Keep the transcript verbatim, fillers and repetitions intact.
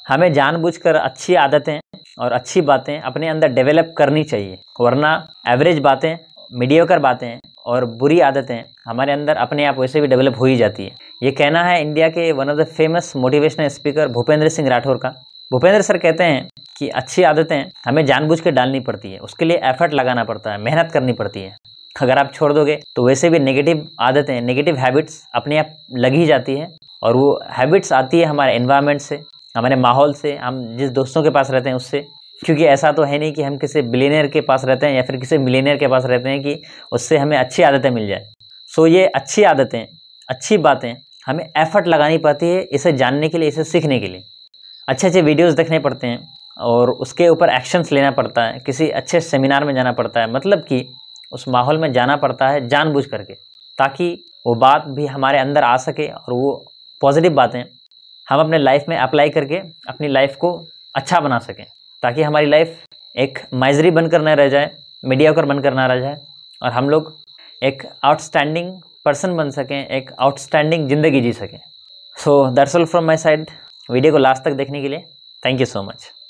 हमें जानबूझकर अच्छी आदतें और अच्छी बातें अपने अंदर डेवलप करनी चाहिए, वरना एवरेज बातें, मीडियोकर बातें और बुरी आदतें हमारे अंदर अपने आप वैसे भी डेवलप हो ही जाती है। ये कहना है इंडिया के one of the famous motivational speaker Bhupendra Singh Rathore का। भूपेंद्र सर कहते हैं कि अच्छी आदतें हमें जानबूझ के डालनी पड़ती है, उसके लिए एफर्ट लगाना पड़ता है, मेहनत करनी पड़ती है। अगर आप छोड़ दोगे तो वैसे भी नेगेटिव आदतें, नेगेटिव हैबिट्स अपने आप लग ही जाती है, और वो हैबिट्स आती है हमारे एनवायरनमेंट से, हमारे माहौल से, हम जिस दोस्तों के पास रहते हैं उससे। क्योंकि ऐसा तो है नहीं कि हम किसी बिलियनियर के पास रहते हैं या फिर किसी मिलियनियर के पास रहते हैं कि उससे हमें अच्छी आदतें मिल जाए। सो ये अच्छी आदतें, अच्छी बातें हमें एफर्ट लगानी पड़ती है इसे जानने के लिए, इसे सीखने के लिए। अच्छे अच्छे वीडियोस देखने पड़ते हैं और उसके ऊपर एक्शंस लेना पड़ता है, किसी अच्छे सेमिनार में जाना पड़ता है, मतलब कि उस माहौल में जाना पड़ता है जानबूझ करके, ताकि वो बात भी हमारे अंदर आ सके और वो पॉजिटिव बातें हम अपने लाइफ में अप्लाई करके अपनी लाइफ को अच्छा बना सकें, ताकि हमारी लाइफ एक माइजरी बनकर न रह जाए, मीडियोकर बनकर ना रह जाए, और हम लोग एक आउटस्टैंडिंग पर्सन बन सकें, एक आउटस्टैंडिंग ज़िंदगी जी सकें। So that's all from my side. Video को लास्ट तक देखने के लिए थैंक यू सो मच।